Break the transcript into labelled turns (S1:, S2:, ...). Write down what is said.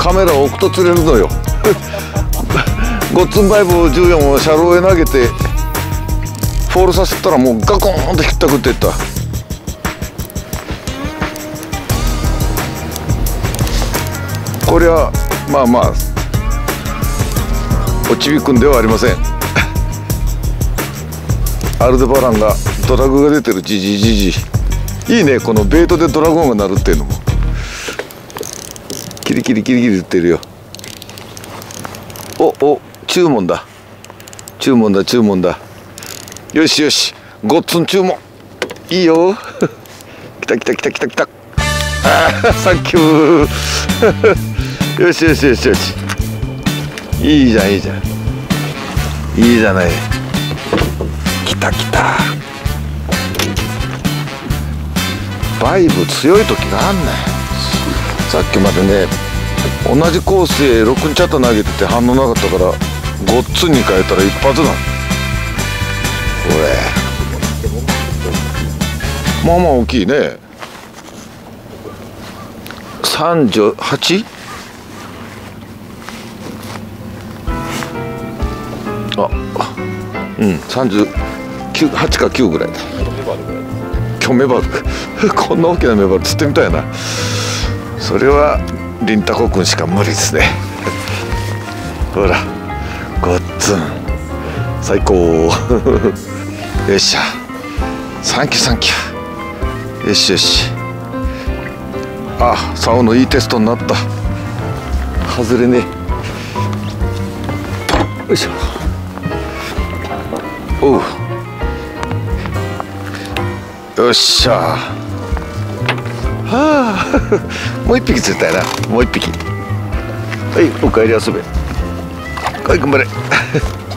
S1: カメラを置くと釣れるのよごっつんバイブ14を車両へ投げてフォールさせたらもうガコーンとひったくっていった。これはまあまあおちびくんではありませんアルデバランがドラグが出てる。じじじじいいね、このベイトでドラゴンが鳴るっていうのも。キリキリキリキリ言ってるよ。お注文だ注文だ注文だ。よしよし、ごっつん注文いいよ来た来た来た来た来た。あサンキューよしよしよしよし、いいじゃんいいじゃんいいじゃない。来た来た。バイブ強い時があんねん。さっきまでね同じコースへ6ンチャット投げてて反応なかったからごっつんに変えたら一発だ。これまあまあ大きいね。38？あ、うん39、8か9ぐらいだ。今日メバルこんな大きなメバル釣ってみたいな。それはリンタコ君しか無理ですねほらごっつん最高よっしゃサンキューサンキュー。よしよし。あ、竿のいいテストになった。外れね。よいしょ。おう、よっしゃ。はあもう一匹釣ったやな。もう一匹。はい、お帰り遊べ。はい、頑張れ